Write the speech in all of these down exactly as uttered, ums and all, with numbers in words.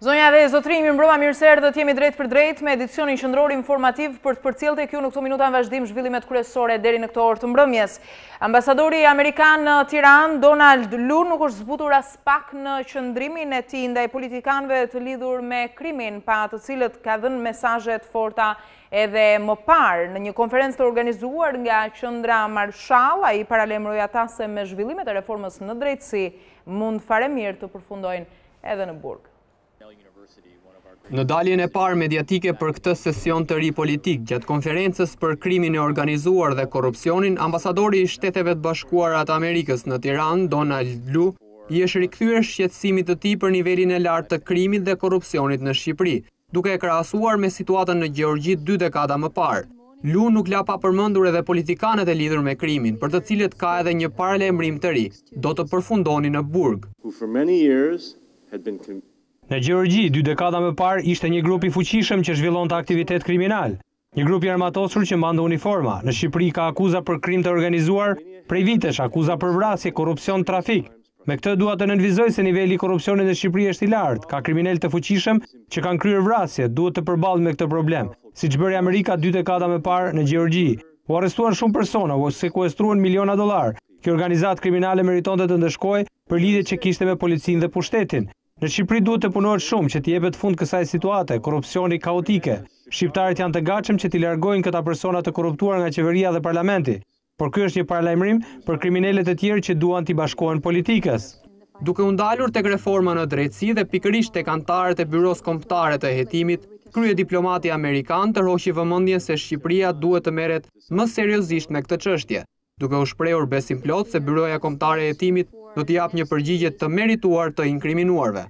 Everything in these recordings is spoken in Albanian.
Zonja dhe zotrimi, mbrëma mirë se erdhët, jemi drejt për drejt me edicionin qendror informativ për të përcjellte këtu në këto minuta në vazhdim zhvillimet kryesore deri në këto orë të mbrëmjes. Ambasadori amerikan në Tiranë, Donald Lu, nuk është zbutur as pak në qëndrimin e tij ndaj politikanëve të lidhur me krimin, pa të cilët ka dhënë mesazhe të forta edhe më parë. Në një konferencë të organizuar nga Qendra Marshall, ai paralajmëroi ata se me zhvillimet e reformës në drejtësi mund fare mirë të përfundojnë edhe në burg. Në daljen e parë mediatike për këtë sesion të ri politik, gjatë konferencës për krimin e organizuar dhe korrupsionin, ambasadori i Shteteve të Bashkuara të Amerikës në Tiranë, Donald Lu, i është rikthyer shqetësimit të tij për nivelin e lartë të krimit dhe korrupsionit në Shqipëri, duke e krahasuar me situatën në Gjeorgji dy dekada më parë. Lu nuk la pa përmendur edhe politikanët e lidhur me krimin, për të cilët ka edhe një paralajmërim të ri, do të përfundonin në burg. Në Gjeorgji, dy dekada më parë, ishte një grup i fuqishëm që zhvillonte aktivitet kriminal. Një grup i armatosur që mbante uniforma. Në Shqipëri ka akuza për krim të organizuar, prej vitesh akuza për vrasje, korrupsion, trafik. Me këtë dua të nënvizoj se niveli i korrupsionit në Shqipëri është i lartë. Ka kriminal të fuqishëm që kanë kryer vrasje, duhet të përballet me këtë problem. Siç bëri Amerika dy dekada më parë në Gjeorgji. U arrestuan shumë persona, u sekuestruan miliona dollar. Kjo organizatë kriminale meritonte të ndeshkojë për lidhjet që kishte me policinë dhe pushtetin. Në Shqipëri duhet të punohet shumë që t'i jepet fund kësaj situate, korrupsioni kaotike. Shqiptarët janë të gatshëm që t'i largojnë këta persona të korruptuar nga qeveria dhe parlamenti. Por ky është një paralajmërim për kriminalet e tjerë që duan t'i bashkohen politikës. Duke u ndalur tek reforma në drejtësi dhe pikërisht tek anëtarët e byros kombëtare të hetimit, krye diplomati amerikan tërhoqi vëmendjen se Shqipëria duhet të merret më seriozisht me këtë çështje, duke u shprehur besim plot se byroja kombëtare e hetimit do t'i jap një përgjigje të merituar të inkriminuarve.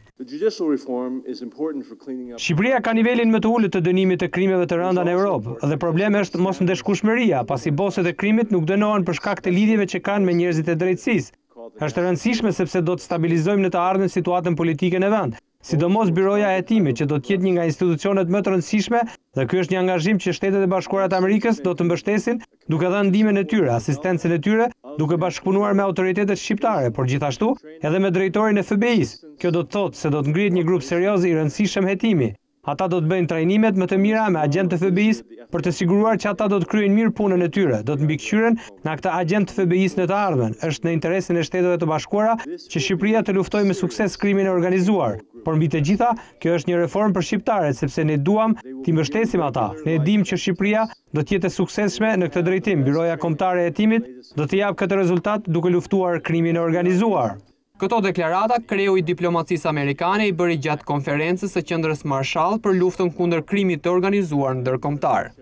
Shqipëria ka nivelin më të ulët të dënimit të krimeve të rënda në Europë, dhe problemi është mos ndeshkueshmëria, pasi boset e krimit nuk dënohen për shkak të lidhjeve që kanë me njerëzit e drejtësisë. Është e rëndësishme sepse do të stabilizojmë në të ardhmen situatën politike në vend. Sidomos byroja e hetimit, që do të jetë një nga institucionet më të rëndësishme, dhe ky është një angazhim që Shtetet e Bashkuara të Amerikës do të mbështesin, duke dhënë ndihmën e tyre, asistencën e tyre, duke bashkëpunuar me autoritetet shqiptare, por gjithashtu edhe me drejtorin e F B I-s. Kjo do të thotë se do të ngrihet një grup serioz i rëndësishëm hetimi. Ata do të bëjnë trajnimet më të mira me agjentë të F B I-s për të siguruar që ata do të kryejnë mirë punën e tyre, do të mbikëqyren nga këta agjentë të F B I-s në të ardhmen. Është në interesin e Shteteve të Bashkuara që Shqipëria të luftojë me sukses krimin e organizuar. Por mbi të gjitha, kjo është një reformë për shqiptarët, sepse ne duam t'i mbështesim ata. Ne e dimë që Shqipëria do të jetë e suksesshme në këtë drejtim. Byroja kombëtare e hetimit do të japë këtë rezultat duke luftuar krimin e organizuar. Këto deklarata kreu i diplomacisë amerikane i bëri gjatë konferencës së Qendrës Marshall për luftën kundër krimit të organizuar ndërkombëtar.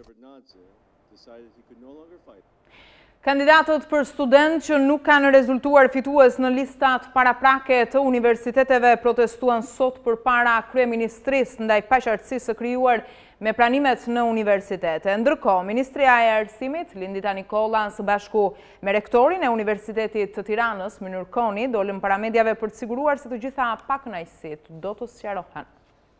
Kandidatët për student që nuk kanë rezultuar fitues në listat paraprake të universiteteve protestuan sot përpara kryeministrisë ndaj paqartësisë së krijuar me pranimet në universitete. Ndërkohë, Ministria e Arsimit, Lindita Nikolla, së bashku me rektorin e Universitetit të Tiranës, Mynur Koni, dolën para mediave për të siguruar se të gjitha pakënaqësitë do të sqarohen.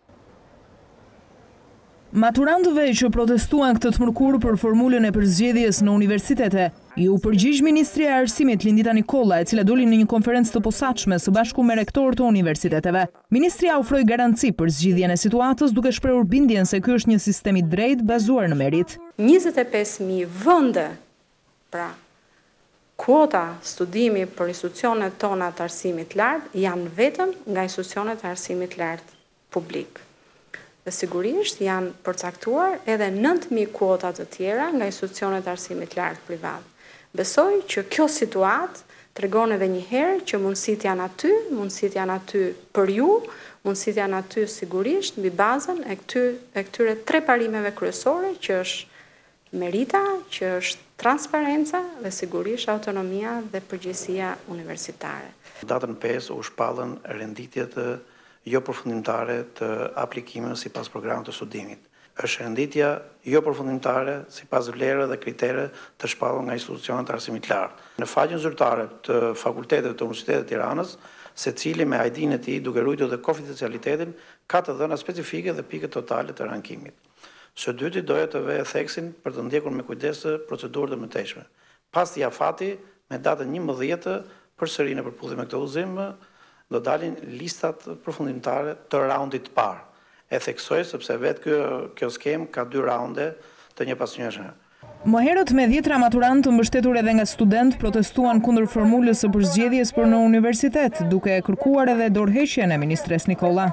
Maturantëve që protestuan këtë të mërkur për formulën e përzgjedhjes në universitete, ju përgjigj Ministria e Arsimit Lindita Nikolla, e cila doli në një konferencë të posaçme së bashku me rektorë të universiteteve. Ministria ofroi garanci për zgjidhjen e situatës, duke shprehur bindjen se ky është një sistem i drejtë bazuar në merit. njëzet e pesë mijë vende, pra kuota studimi për institucionet tona të arsimit lartë janë vetëm nga institucionet të arsimit lartë publik. Dhe sigurisht janë përcaktuar edhe nëntë mijë kuota të tjera nga institucionet e arsimit lartë privat. Besoj që kjo situatë tregon edhe një herë që mundësit janë aty, mundësit janë aty për ju, mundësit janë aty sigurisht mbi bazën e këtyre, e këtyre tre parimeve kryesore, që është merita, që është transparenca dhe sigurisht autonomia dhe përgjegjësia universitare. Datën pesë u shpallën renditjet jo përfundimtare të aplikimeve sipas programit të studimit. Është renditja jo përfundimtare sipas vlerave dhe kritere të shpallur nga institucionet të arsimit lartë. Në faqen zyrtare të fakultetet të Universitetit të Tiranës, secili me I D-n e tij, duke ruajtur dhe konfidencialitetin, ka të dhëna specifike dhe pikët totale të rankimit. Së dyti doja të vë theksin për të ndjekur me kujdes procedurët e mëtejshme. Pas t'i afati me datën njëmbëdhjetë përsëri në përputhje me këtë udhëzim, do dalin listat përfundimtare të raundit të parë. E theksoj sepse vetë kjo, kjo skem ka dy raunde të një pas njëshme. Më herët me dhjetra maturantë të mbështetur edhe nga student protestuan kundër formulës së përzgjedhjes për në universitet, duke kërkuar edhe dorëheqjen e ministres Nikolla.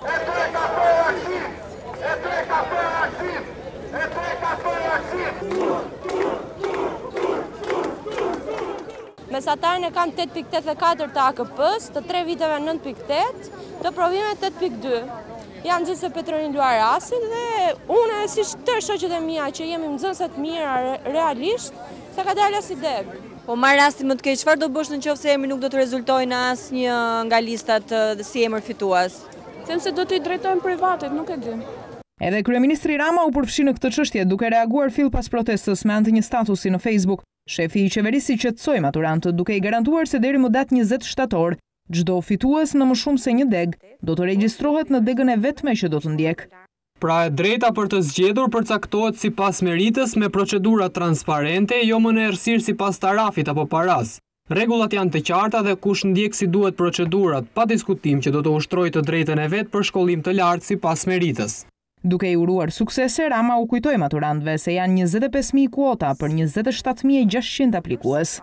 Mesatarën e kam tetë pikë tetëdhjetë e katër të A K P-s, të tre viteve nëntë pikë tetë, të provimeve tetë pikë dy. Jam nxënëse Petronin Luar Rasit dhe unë si tërë shoqet e mia që jemi nxënëse të mira realisht, se ka dalë as i deg. Po marr rastin më të keq, çfarë do bësh nëse emri nuk do të rezultojë në asnjë nga listat dhe si emër fitues? Them se do t'i drejtojmë privatit, nuk e di. Edhe kryeministri Rama u përfshi në këtë çështje duke reaguar fill pas protestës me anë të një statusi në Facebook. Shefi i qeverisë qetësoi maturantët duke i garantuar se deri më datë njëzet shtator, çdo fitues në më shumë se një deg do të regjistrohet në degën e vetme që do të ndjek. Pra e drejta për të zgjedhur përcaktohet sipas meritës me procedura transparente, jo më në errësirë sipas tarafit apo paras. Rregullat janë të qarta dhe kush ndjek si duhet procedurat, pa diskutim që do të ushtrojë të drejtën e vet për shkollim të lartë sipas meritës. Duke i uruar suksese, Rama u kujtoi maturantëve se janë njëzet e pesë mijë kuota për njëzet e shtatë mijë e gjashtëqind aplikues.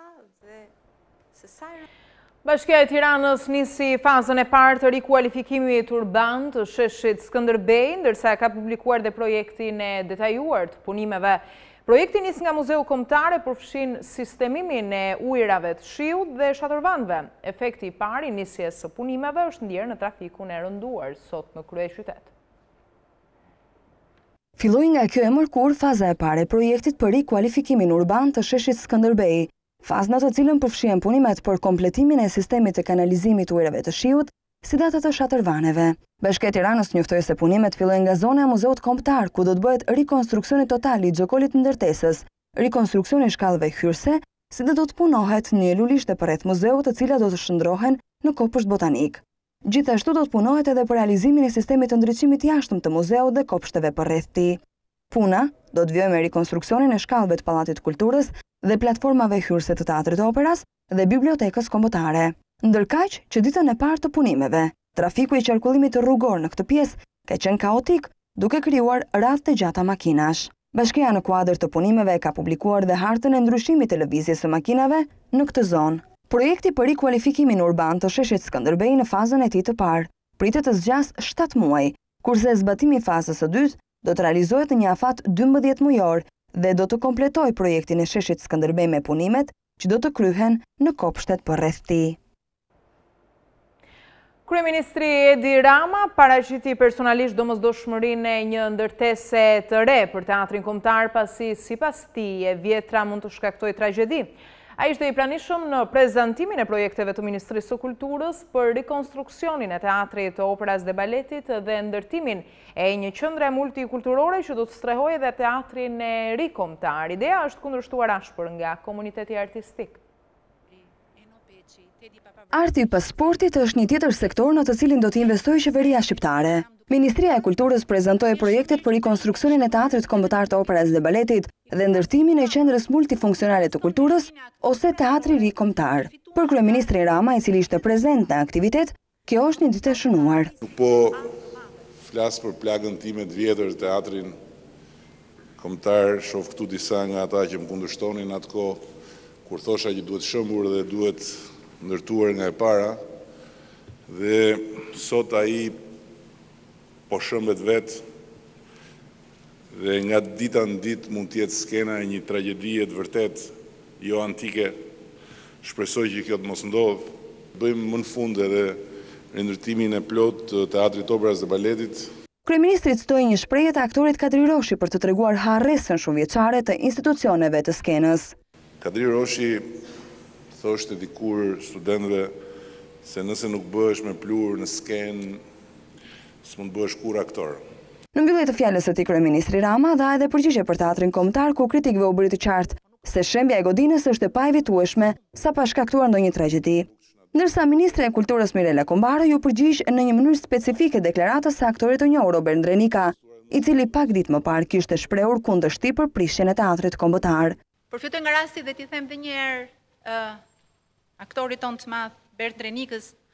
Bashkia e Tiranës nisi fazën e parë të rikualifikimit urban të sheshit Skënderbej, ndërsa ka publikuar dhe projektin e detajuar të punimeve. Projekti nis nga Muzeu Kombëtar e përfshin sistemimin e ujrave të shiut dhe shatërvanëve. Efekti i parë i nisjes së punimeve është ndjerë në trafikun e rënduar sot në kryeqytet. Filloi nga kjo e mërkur faza e parë e projektit për rikualifikimin urban të sheshit Skënderbej, fazë në të cilën përfshien punimet për kompletimin e sistemit të kanalizimit ujrave të shiut, si datat të shatërvaneve. Bashkia e Tiranës njoftoi se punimet fillojnë nga zona e Muzeut Kombëtar, ku do të bëhet rikonstruksioni total i xhokolit të ndërtesës, rikonstruksioni i shkallëve hyrëse, si dhe do të punohet një lulishte përreth muzeut, të cilat do të shndrohen në kopsht botanik. Gjithashtu do të punohet edhe për realizimin e sistemit të ndriçimit jashtëm të muzeut dhe kopshteve përreth tij. Puna do të vijojë me rikonstruksionin e shkallëve të Pallatit të Kulturës dhe platformave hyrëse të Teatrit të Operës dhe Bibliotekës Kombëtare. Ndërkaq që ditën e parë të punimeve, trafiku i qarkullimit rrugor në këtë pjesë ka qenë kaotik, duke krijuar radhë të gjata makinash. Bashkia në kuadër të punimeve ka publikuar dhe hartën e ndryshimit të lëvizjes së makinave në këtë zonë. Projekti për rikualifikimin urban të sheshit Skënderbej në fazën e tij të parë pritet të zgjasë shtatë muaj, kurse zbatimi i fazës së dytë do të realizohet në një afat dymbëdhjetë mujor dhe do të kompletoj projektin e sheshit Skënderbej me punimet që do të kryhen në kopshtet përreth tij. Kryeministri Edi Rama paraqiti personalisht domosdoshmërinë e një ndërtese të re për Teatrin Kombëtar, pasi sipas tij e vjetra mund të shkaktojë tragjedi. A ishte i pranishëm në prezantimin e projekteve të Ministrisë së Kulturës për rikonstruksionin e Teatrit të Operës dhe Baletit dhe ndërtimin e një qendre multikulturore që do të strehojë edhe Teatrin e Ri Kombëtar. Ideja është kundërshtuar ashpër nga komuniteti artistik. Arti i pasportit është një tjetër sektor në të cilin do të investojë qeveria shqiptare. Ministria e Kulturës prezantoi projektet për rikonstruksionin e Teatrit Kombëtar të Operës dhe Baletit dhe ndërtimin e qendrës multifunksionale të kulturës ose Teatri Ri Kombëtar. Për kryeministrin Rama, i cili ishte prezent në aktivitet, kjo është një ditë e shënuar. Nuk po flas për plagën time të vjetër, Teatrin Kombëtar, shoh këtu disa nga ata që më kundërshtonin atë kohë, kur thosha që duhet shëmbur dhe duhet ndërtuar nga e para, dhe sot ai po shëmbet vetë dhe nga dita në ditë mund tjetë skena e një tragedie të vërtet, jo antike. Shpresoj që kjo të mos ndodhë. Bëjmë më në fund edhe rindërtimin e plot të Teatrit Operës dhe Baletit. Kryeministri citoi një shprehje të aktorit Kadri Roshi për të treguar harresën shumëvjeçare të institucioneve të skenës. Kadri Roshi thoshte dikur studentëve se nëse nuk bëhesh me plur në skenë, s'mund bëhesh kur aktor. Në mbyllje të fjalës së tij, kryeministri Rama dha edhe përgjigje për Teatrin Kombëtar, ku kritikëve u bëri të qartë se shembja e godinës është e paevitueshme sa pa shkaktuar ndonjë tragjedi. Ndërsa ministre e Kulturës Mirela Kombaro ju përgjigj në një mënyrë specifike deklaratës së aktorit të njohur Robert Ndrenika, i cili pak ditë më parë kishte shprehur kundërshti për prishjen e Teatrit Kombëtar. Përfitoj nga rasti dhe t'i them edhe një herë uh, aktorit ton të madh Bert Ndrenikës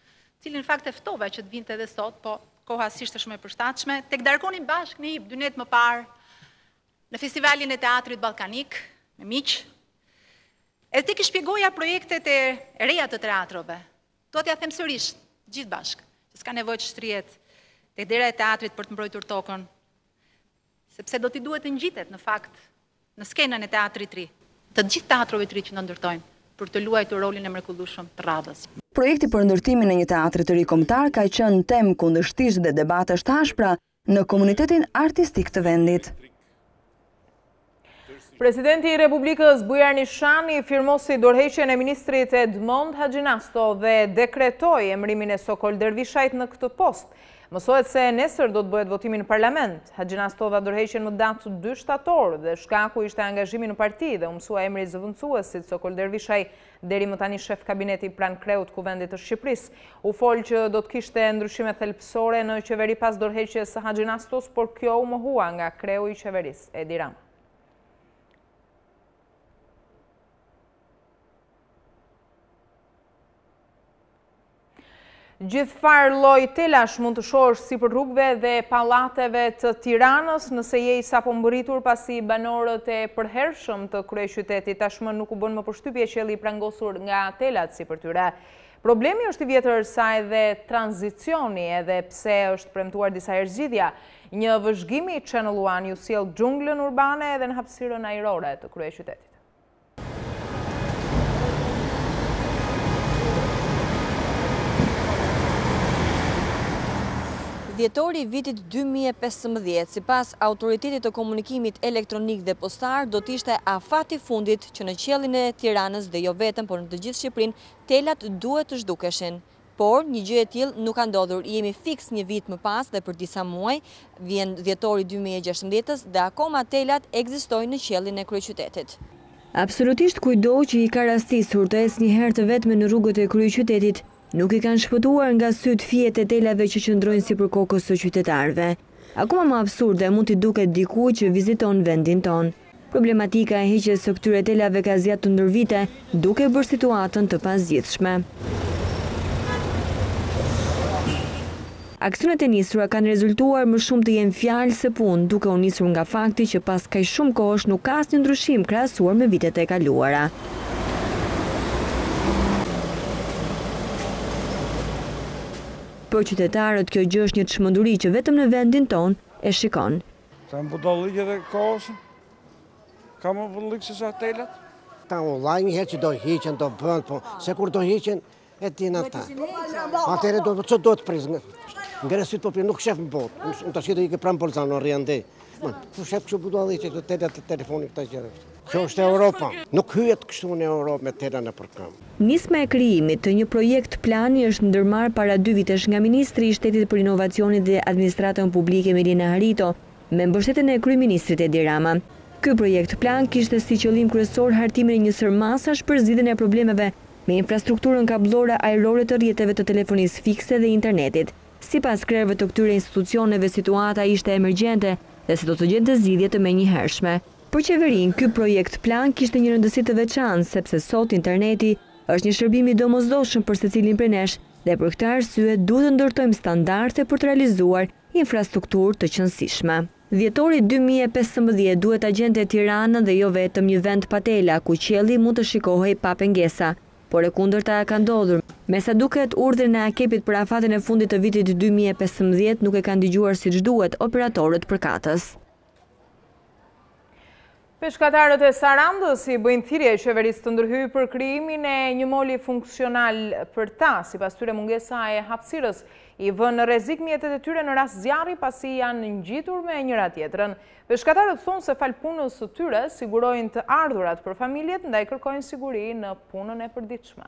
cilin në fakt e ftova që të vinte edhe sot, po koha s'ishte shumë e përshtatshme, tek darkonin bashkë në hip dy net më parë në festivalin e teatrit ballkanik me miq. Edhe ti ki shpjegoja projektet e reja të teatrove. Do t'ja them sërish, gjithë bashkë, që s'ka nevojë të shtrihet tek dera e teatrit për të mbrojtur tokën, sepse do t'i duhet të ngjitet në fakt në skenën e teatrit të ri, të gjithë teatrove të ri që në ndërtojnë për të luajtur rolin e mrekullueshëm të radhës. Projekti për ndërtimin e një teatri të ri kombëtar ka qenë temë kundërshtisht dhe debatesh të ashpra në komunitetin artistik të vendit. Presidenti i Republikës Bujar Nishani firmosi dorëheqjen e ministrit Edmond Haxhinasto dhe dekretoi emërimin e Sokol Dervishajt në këtë post. Mësohet se nesër do të bëhet votimi në parlament. Haxhinasto dha dorëheqjen më datë dy shtator dhe shkaku ishte angazhimi në parti dhe u mësua emri i zëvendësuesit Sokol Dervishaj, deri më tani shef kabineti pranë kreut kuvendit të Shqipërisë. U fol që do të kishte ndryshime thelbësore në qeveri pas dorëheqjes së Haxhinastos, por kjo u mohua nga kreu i qeverisë, Edi Rama. Gjithë farë lloj telash mund të shohësh sipër rrugëve dhe pallateve të Tiranës nëse je i sapo mbërritur pasi banorët e përhershëm të kryeqytetit tashmë nuk u bën më përshtypje qelli i prangosur nga telat sipër tyre. Problemi është i vjetër sa edhe tranzicioni, edhe pse është premtuar disa herë zgjidhja. Një vëzhgim i Channel One ju sjell xhunglën urbane edhe në hapësirën ajrore të kryeqytetit. Dhjetori i vitit dy mijë e pesëmbëdhjetë, sipas Autoritetit të Komunikimit Elektronik dhe Postar, do të ishte afati fundit që në qellin e Tiranës dhe jo vetëm, por në të gjithë Shqipërinë, telat duhet të zhdukeshin. Por një gjë e tillë nuk ka ndodhur. Jemi fiks një vit më pas dhe për disa muaj vjen dhjetori dy mijë e gjashtëmbëdhjetës dhe akoma telat ekzistojnë në qellin e kryeqytetit. Absolutisht kujdo që i ka rastisur të ecë një herë të vetme në rrugët e kryeqytetit, nuk i kanë shpëtuar nga syt fijet e telave që qëndrojnë sipër kokës së qytetarëve. Akoma më absurde mund t'i duket dikujt që viziton vendin ton. Problematika e heqjes së këtyre telave ka zgjatur të ndër vite, duke bërë situatën të pazgjidhshme. Aksionet e nisura kanë rezultuar më shumë të jenë fjalë se punë, duke u nisur nga fakti që pas kaq shumë kohësh nuk ka asnjë ndryshim krahasuar me vitet e kaluara. Për qytetarët kjo gjë është një çmenduri që vetëm në vendin ton e shikon. Sa budalliqe dhe kohës, ka më budalliqe se sa telat? Ta online një herë që do hiqen, do bënd, po se kur do hiqen, e din ata. Atere do që do të prizë, nga resit po për nuk shef më botë, në të shqita i ke pranë Bolzano, në rjande. Ku shef kështu budalliqe, të telat të telefoni këta gjere. Kjo është Europa, nuk hyet kështu në Europë me telat në përkëm. Nisma e krijimit të një projekt plani është ndërmarr para dy vitesh nga Ministri i Shtetit për Inovacionin dhe Administratën Publike Melina Harito, me mbështetjen e kryeministrit Edi Rama. Ky projekt plan kishte si qëllim kryesor hartimin e një sërmasash për zgjidhjen e problemeve me infrastrukturën kabllore ajrore të rrjeteve të telefonisë fikse dhe internetit. Sipas krerëve të këtyre institucioneve, situata ishte emergjente dhe se do të gjente zgjidhje të menjëhershme. Për qeverinë, ky projekt plan kishte një rëndësi të veçantë sepse sot interneti është një shërbim i domosdoshëm për secilin prej nesh dhe për këtë arsye duhet të ndërtojmë standarde për të realizuar infrastrukturë të qëndrueshme. Dhjetori dy mijë e pesëmbëdhjetë duhet ta gjente Tiranën dhe jo vetëm një vend pa tela ku qielli mund të shikohej pa pengesa, por e kundërta ka ndodhur. Me sa duket, urdhrin e akepit për afatin e fundit të vitit dy mijë e pesëmbëdhjetë nuk e kanë dëgjuar siç duhet operatorët përkatës. Peshkatarët e Sarandës i bëjnë thirrje qeverisë të ndërhyjë për krijimin e një moli funksional për ta, sipas tyre mungesa e hapësirës i vën në rrezik mjetet e tyre në rast zjarri pasi janë ngjitur me njëra tjetrën. Peshkatarët thonë se fal punës së tyre sigurojnë të ardhurat për familjet, ndaj kërkojnë siguri në punën e përditshme.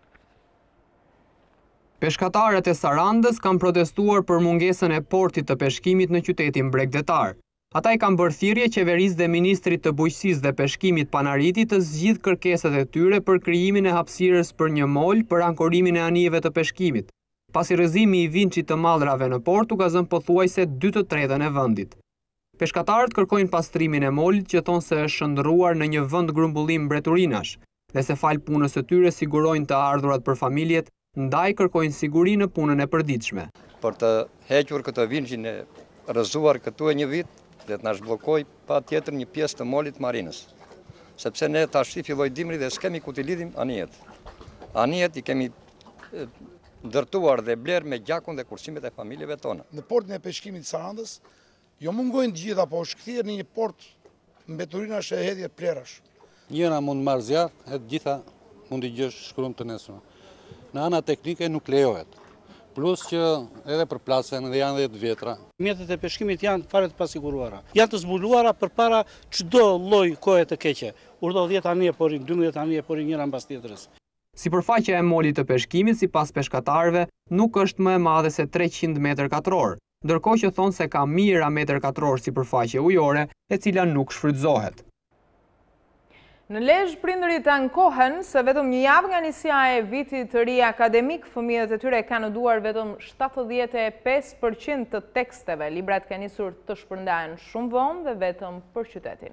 Peshkatarët e Sarandës kanë protestuar për mungesën e portit të peshkimit në qytetin bregdetar. Ata i kanë bërë thirrje qeverisë dhe ministrit të bujqësisë dhe peshkimit Panariti të zgjidhë kërkesat e tyre për krijimin e hapësirës për një mol për ankorimin e anijeve të peshkimit, pasi rrëzimi i vinçit të mallrave në port u ka zënë pothuajse dy të tretën e vendit. Peshkatarët kërkojnë pastrimin e molit që thonë se është shndërruar në një vend grumbullim mbretërinash dhe se fal punës së tyre sigurojnë të ardhurat për familjet ndaj kërkojnë siguri në punën e përditshme. Për të hequr këtë vinxhin e rrëzuar këtu e një vit, dhe të na zhbllokoj pa tjetër një pjesë të molit marinës. Sepse ne tash i filloi dimri dhe s'kemi ku t'i lidhim anijet. Anijet i kemi ndërtuar dhe bler me gjakun dhe kursimet e familjeve tona. Në portin e peshkimit të Sarandës, jo mungojnë të gjitha, po është kthyer në një port mbeturinash e hedhje plerash. Njëra mund marrë zjarr, e të gjitha mund t'i gjesh shkrum të nesër. Në ana teknike nuk lejohet. Plus që edhe për plasën dhe janë dhe të vjetra. Mjetet e peshkimit janë fare të pasiguruara. Janë të zbuluara përpara çdo lloj kohe të keqe. Urdhë dhjetë anije porin, dymbëdhjetë anije porin njëra mbas tjetrës. Sipërfaqja e molit të peshkimit sipas peshkatarëve nuk është më e madhe se treqind metër katror, ndërkohë që thonë se ka mijëra metër katror sipërfaqe ujore, e cila nuk shfrytëzohet. Në Lezhë, prindërit ankohen se vetëm një javë nga nisja e vitit të ri akademik, fëmijët e tyre kanë duar vetëm shtatëdhjetë e pesë përqind të teksteve. Librat kanë nisur të shpërndahen shumë vonë dhe vetëm për qytetin.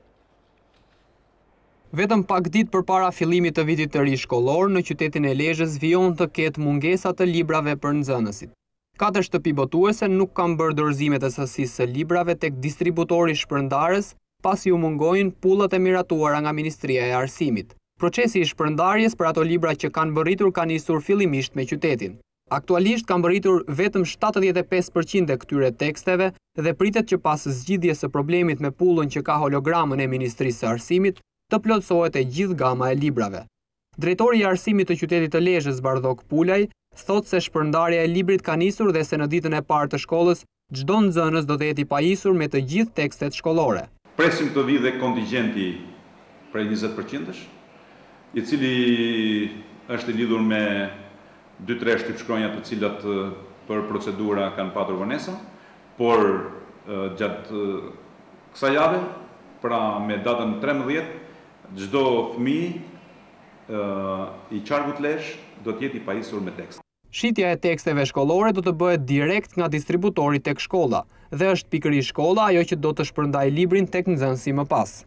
Vetëm pak ditë përpara fillimit të vitit të ri shkollor, në qytetin e Lezhës vijon të ketë mungesa të librave për nxënësit. Katër shtëpi botuese nuk kanë bërë dorëzimet e sësisë së librave tek distributori shpërndarës, pasi u mungojnë pullat e miratuara nga Ministria e Arsimit. Procesi i shpërndarjes për ato libra që kanë bërritur ka nisur fillimisht me qytetin. Aktualisht kanë bërritur vetëm shtatëdhjetë e pesë përqind e këtyre teksteve dhe pritet që pas zgjidhjes së problemit me pullën që ka hologramën e Ministrisë së Arsimit, të plotësohet e gjithë gama e librave. Drejtori i Arsimit të qytetit të Lezhës, Bardhok Pulaj, thot se shpërndarja e librit ka nisur dhe se në ditën e parë të shkollës, çdo nxënës do të jetë i pajisur me të gjithë tekstet shkollore. Presim të vi dhe kontingjenti prej njëzet përqind, i cili është i lidhur me dy tre shtypshkronja të cilat për procedura kanë patur vonesa, por gjatë kësaj jave, pra me datën tretëmbëdhjetë, çdo fëmijë i qargut Lezhë do të jetë i pajisur me tekst. Shitja e teksteve shkollore do të bëhet direkt nga distributori tek shkolla dhe është pikërisht shkolla ajo që do të shpërndajë librin tek nxënësi më pas.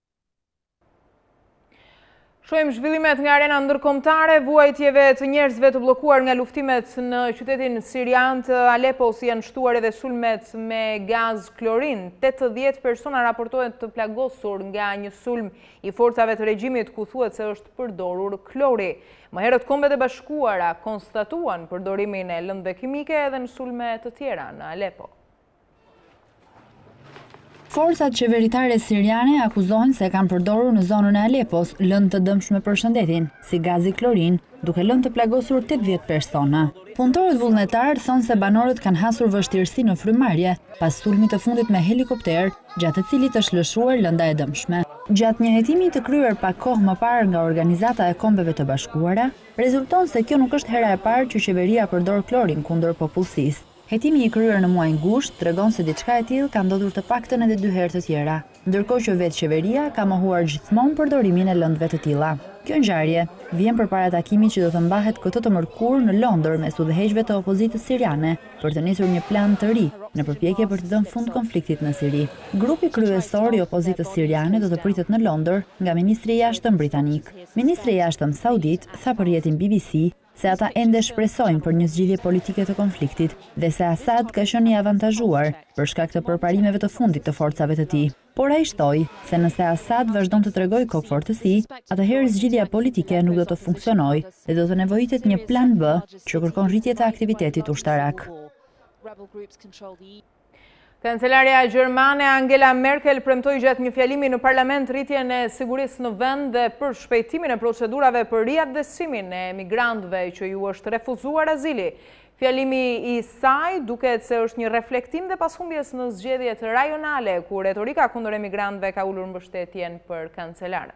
Shohim zhvillimet nga arena ndërkombëtare, vuajtjeve të njerëzve të bllokuar nga luftimet në qytetin sirian të Alepos janë shtuar edhe sulmet me gaz klorin. tetëdhjetë persona raportohen të plagosur nga një sulm i forcave të regjimit ku thuhet se është përdorur klori. Më herët Kombet e Bashkuara konstatuan përdorimin e lëndëve kimike edhe në sulme të tjera në Alepo. Forcat qeveritare siriane akuzohen se kanë përdorur në zonën e Alepos lëndë të dëmshme për shëndetin, si gazi klorin, duke lënë të plagosur tetëdhjetë persona. Punëtorët vullnetar thonë se banorët kanë hasur vështirësi në frymarrje pas sulmit të fundit me helikopter, gjatë të cilit është lëshuar lënda e dëmshme. Gjatë një hetimi të kryer pak kohë më parë nga Organizata e Kombeve të Bashkuara, rezulton se kjo nuk është hera e parë që qeveria përdor klorin kundër popullsisë. Hetimi i kryer në muajin gusht tregon se diçka e tillë ka ndodhur të paktën edhe dy herë të tjera, ndërkohë që vetë qeveria ka mohuar gjithmonë përdorimin e lëndëve të tilla. Kjo ngjarje vjen përpara takimit që do të mbahet këtë të mërkurë në Londër mes udhëheqësve të opozitës siriane për të nisur një plan të ri në përpjekje për të dhënë fund konfliktit në Siri. Grupi kryesor i opozitës siriane do të pritet në Londër nga ministri i jashtëm britanik. Ministri i jashtëm saudit tha për rrjetin B B C se ata ende shpresojnë për një zgjidhje politike të konfliktit dhe se Assad ka qenë i avantazhuar për shkak të përparimeve të fundit të forcave të tij. Por ai shtoi se nëse Assad vazhdon të tregojë kokëfortësi, atëherë zgjidhja politike nuk do të funksionojë dhe do të nevojitet një plan B që kërkon rritje të aktivitetit ushtarak. Kancelaria gjermane Angela Merkel premtoi gjatë një fjalimi në parlament rritjen e sigurisë në vend dhe për shpejtimin e procedurave për riaddesimin e emigrantëve që ju është refuzuar azili. Fjalimi i saj duket se është një reflektim dhe pashumbjes në zgjedhjet rajonale ku retorika kundër emigrantëve ka ulur mbështetjen për kancelaren.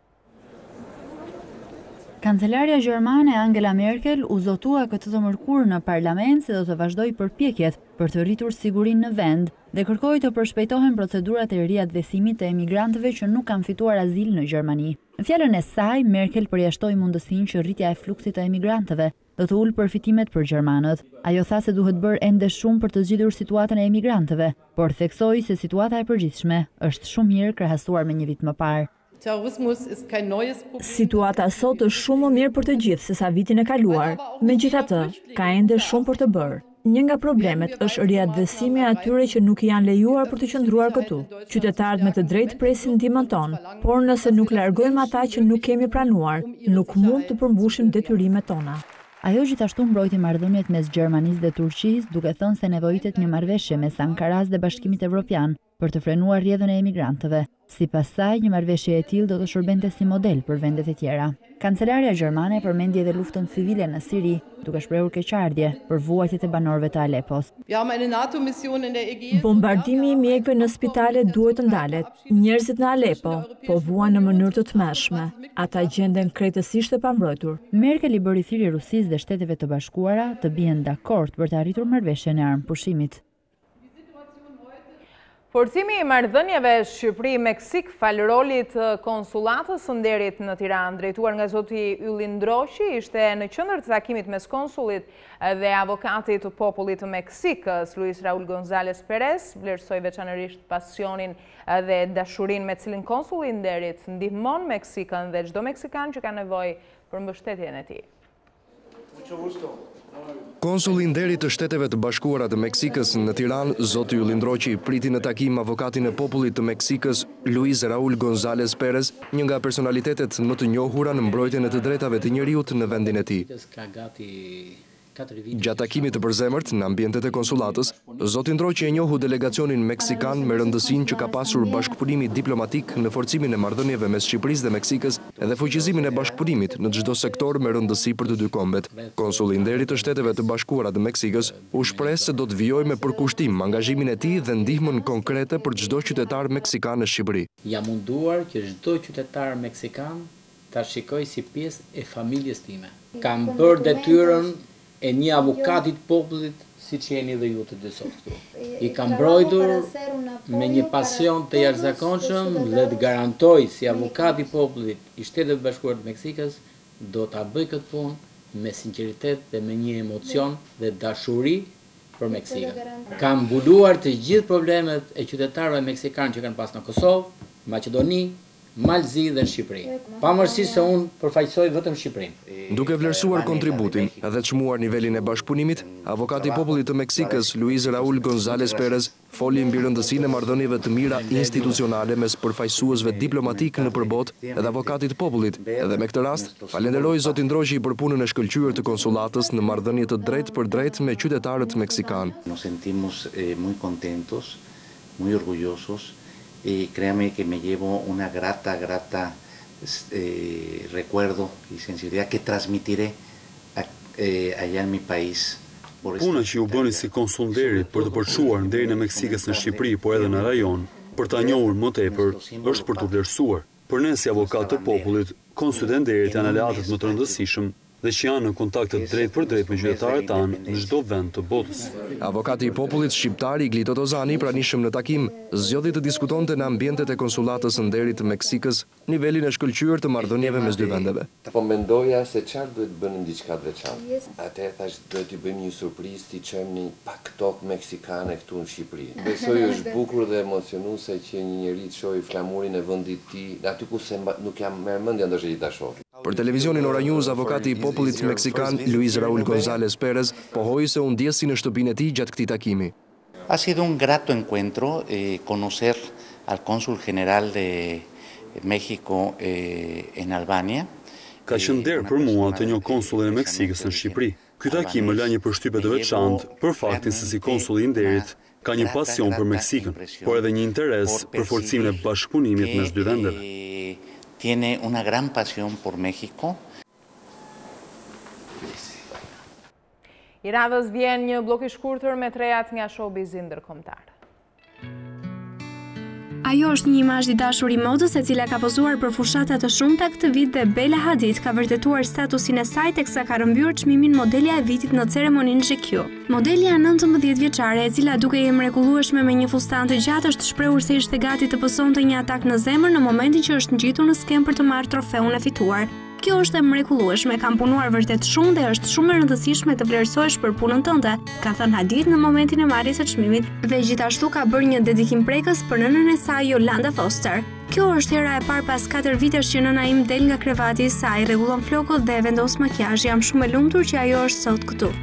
Kancelaria gjermane Angela Merkel u zotua këtë të mërkurë në parlament se do të vazhdojë përpjekjet për të rritur sigurinë në vend dhe kërkoi të përshpejtohen procedurat e riaddhesimit të emigrantëve që nuk kanë fituar azil në Gjermani. Në fjalën e saj, Merkel përjashtoi mundësinë që rritja e fluksit të emigrantëve do të ulë përfitimet për gjermanët. Ajo tha se duhet bërë ende shumë për të zgjidhur situatën e emigrantëve, por theksoi se situata e përgjithshme është shumë mirë krahasuar me një vit më parë. Situata sot është shumë më mirë për të gjithë se sa vitin e kaluar, megjithatë, ka ende shumë për të bërë. Një nga problemet është riaktësimi atyre që nuk janë lejuar për të qëndruar këtu. Qytetarët me të drejtë presin ndihmën tonë, por nëse nuk largojmë ata që nuk kemi pranuar, nuk mund të përmbushim detyrimet tona. Ajo gjithashtu mbrojti marrëdhëniet mes Gjermanisë dhe Turqisë, duke thënë se nevojitet një marrëveshje mes Ankaras dhe Bashkimit Evropian për të frenuar rrjedhën e emigrantëve. Sipas saj, një marrëveshje e tillë do të shërbente si model për vendet e tjera. Kancelaria gjermane përmendi edhe luftën civile në Siri, duke shprehur keqardhje për vuajtjet e banorëve të Alepos. Bombardimi i mjekëve në spitale duhet të ndalet. Njerëzit në Alepo po vuan në mënyrë të tmerrshme. Ata gjenden krejtësisht të pambrojtur. Merkel i bëri thirrje Rusisë dhe Shteteve të Bashkuara të bien dakord për të arritur marrëveshjen e armëpushimit. Forcimi i marrëdhënieve Shqipëri-Meksik fal rolit konsulatës së nderit në Tiranë, drejtuar nga zoti Ylli Ndroqi, ishte në qendër të takimit mes konsulit dhe avokatit të popullit të Meksikës, Luis Raúl González Pérez, vlerësoi veçanërisht pasionin dhe dashurinë me cilin konsuli i nderit ndihmon Meksikën dhe çdo meksikan që ka nevojë për mbështetjen e tij. Konsuli i nderit të Shteteve të Bashkuara të Meksikës në Tiranë, zoti Ylli Ndroqi, priti në takim avokatin e popullit të Meksikës, Luis Raúl González Pérez, një nga personalitetet më të njohura në mbrojtjen e të drejtave të njerëzit në vendin e tij. Gjatë takimit të përzemërt në ambientet e konsulatës, zoti Ndroqi e njohu delegacionin meksikan me rëndësinë që ka pasur bashkëpunimi diplomatik në forcimin e marrëdhënieve mes Shqipërisë dhe Meksikës edhe fuqizimin e bashkëpunimit në çdo sektor me rëndësi për të dy kombet. Konsuli i nderit të Shteteve të Bashkuara të Meksikës u shpreh se do të vijojë me përkushtim angazhimin e tij dhe ndihmën konkrete për çdo qytetar meksikan në Shqipëri. Jam munduar që çdo qytetar meksikan ta shikoj si pjesë e familjes time. Kam bërë detyrën e një avokatit popullit, si që jeni dhe ju të dësot këtu. I kam mbrojtur me një pasion të jashtëzakonshëm dhe të garantoj si avokati popullit i Shteteve të Bashkuara të Meksikës do ta bëj këtë punë me sinqeritet dhe me një emocion dhe dashuri për Meksikën. Kam mbuluar të gjithë problemet e qytetarëve meksikanë që kanë pas në Kosovë, Maqedoni, Malzi dhe në Shqipëri. Pavarësisht se unë përfaqësoj vetëm Shqipërinë. Duke vlerësuar kontributin dhe çmuar nivelin e bashkëpunimit, avokati i popullit të Meksikës, Luis Raúl González Pérez, foli mbi rëndësinë e marrëdhënieve të mira institucionale mes përfaqësuesve diplomatik në përbot edhe avokatit të popullit. Edhe me këtë rast, falenderoi zotin Ndroqi për punën e shkëlqyer të konsulatës në marrëdhënie të drejtë për drejtë me qytetarët meksikanë. Nos sentimos eh, muy contentos, muy orgullosos. Y créame que me llevo una grata, grata eh, recuerdo y sensibilidad que transmitiré a, eh, allá en mi país. Puna që u bëni si konsul nderit për të përçuar nderin e Meksikës në Shqipëri, por edhe në rajon, për ta njohur më tepër, është për të vlerësuar. Për ne si avokat të popullit, konsulet e nderit janë aleatët më të rëndësishëm dhe që janë në kontaktet drejt për drejt me qytetarët tanë në çdo vend të botës. Avokati i popullit shqiptar Iglito Tozani, pranishëm në takim, zgjodhi të diskutonte në ambientet e konsulatës së nderit të Meksikës nivelin e shkëlqyer të marrëdhënieve mes dy vendeve. Po mendoja se çfarë duhet bënim diçka të veçantë. Atëherë thash duhet t'i bëjmë një surprizë, t'i çojmë një pak tokë meksikane këtu në Shqipëri. Besoj është bukur dhe emocionuese që një njeri të shohë flamurin e vendit të tij, aty ku se nuk jam merr mendja ndoshta ta shoh. Për televizionin Ora News, avokati i popullit meksikan Luis Raúl González Pérez pohoi se u ndjesi në shtëpinë e tij gjatë këtij takimi. Ha sido un grato encuentro eh, conocer al cónsul general de México eh, en Albania. Ka qenë nder për mua të njoh konsullin e Meksikës në Shqipëri. Ky takim më la një përshtypje të veçantë për faktin se si konsuli i nderit ka një pasion për Meksikën, por edhe një interes për forcimin e bashkëpunimit mes dy vendeve. Tiene una gran pasión por México. I radhës vjen një blok i shkurtër me trejat nga showbizi ndërkombëtar. Ajo është një imazh i dashur i modës e cila ka pozuar për fushata të shumta këtë vit dhe Bella Hadid ka vërtetuar statusin e saj teksa ka rrëmbyer çmimin modelja e vitit në ceremoninë G Q. Modelja nëntëmbëdhjetë vjeçare, e cila duke i mrekullueshme me një fustan të gjatë është shprehur se ishte gati të pësonte një atak në zemër në momentin që është ngjitur në skem për të marrë trofeun e fituar. Kjo është e mrekullueshme, kam punuar vërtet shumë dhe është shumë e rëndësishme të vlerësohesh për punën tënde, ka thënë Hadid në momentin e marrjes së çmimit dhe gjithashtu ka bërë një dedikim prekës për nënën e saj Yolanda Foster. Kjo është hera e parë pas katër vitesh që nëna im del nga krevati i saj, rregullon flokët dhe vendos makiyazh. Jam shumë e lumtur që ajo është sot këtu.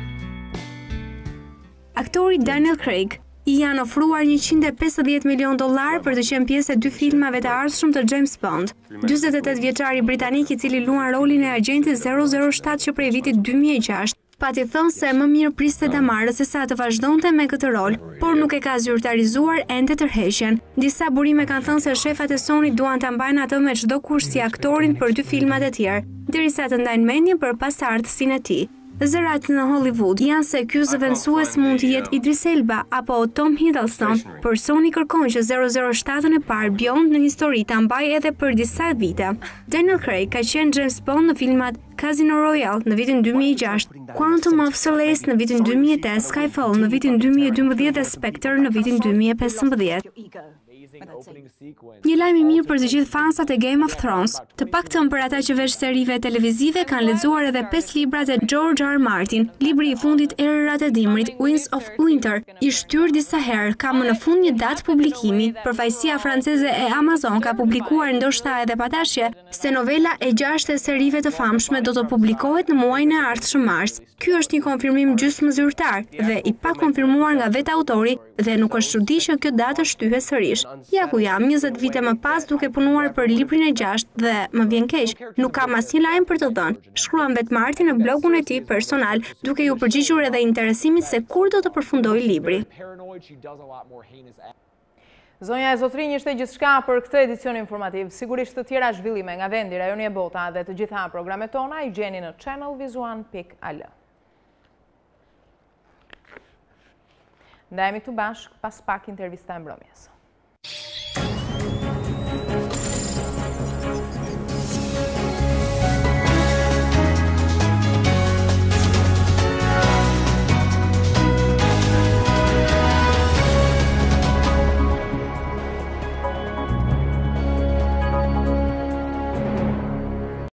Aktori Daniel Craig i janë ofruar njëqind e pesëdhjetë milion dollar për të qenë pjesë e dy filmave të ardhshëm të James Bond. dyzet e tetë vjeçari britanik i cili luan rolin e agentit zero zero shtat që prej vitit dy mijë e gjashtë, pati thënë se më mirë priste ta marrë se sa të vazhdonte me këtë rol, por nuk e ka zyrtarizuar ende tërheqjen. Disa burime kanë thënë se shefat e Sony duan ta mbajnë atë me çdo kusht si aktorin për dy filmat e tjerë, derisa të ndajnë mendjen për pasardhësinë e tij. Zërat në Hollywood janë se ky zëvendësues mund të jetë Idris Elba apo Tom Hiddleston, por Sony kërkon që zero zero shtatën e parë Beyond në histori ta mbajë edhe për disa vite. Daniel Craig ka qenë James Bond në filmat Casino Royale në vitin dy mijë e gjashtë, Quantum of Solace në vitin dy mijë e tetë, Skyfall në vitin dy mijë e dymbëdhjetë dhe Spectre në vitin dy mijë e pesëmbëdhjetë. Një lajm i mirë për të gjithë fansat e Game of Thrones, të paktën për ata që veç serive televizive kanë lexuar edhe pesë librat e George R. R. Martin. Libri i fundit Erërat e Dimrit, Winds of Winter, i shtyr disa herë, ka më në fund një datë publikimi. Përfaqësia franceze e Amazon ka publikuar ndoshta edhe patashje se novela e gjashtë e serive të famshme do të publikohet në muajin e ardhshëm mars. Ky është një konfirmim gjysmë zyrtar dhe i pa konfirmuar nga vetë autori dhe nuk është çudi që kjo datë shtyhet sërish. Ja ku jam njëzet vite më pas duke punuar për librin e gjashtë dhe më vjen keq, nuk kam asnjë lajm për të dhënë. Shkruan vetë Martin në blogun e tij personal, duke ju përgjigjur edhe interesimit se kur do të përfundojë libri. Zonja e Zotrinj, ishte gjithçka për këtë edicion informativ. Sigurisht të tjera zhvillime nga vendi, rajoni e Bota dhe të gjitha programet tona i gjeni në channel vizuan pikë al. Ndajemi këtu bashkë pas pak intervista e mbrëmjes.